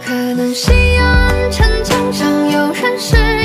可能夕阳城墙上有人是